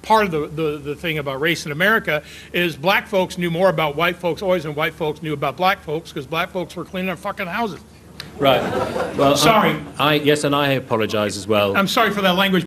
part of the thing about race in America is black folks knew more about white folks always than white folks knew about black folks, because black folks were cleaning their fucking houses. Right. Well, sorry. Yes, and I apologise as well. I'm sorry for that language.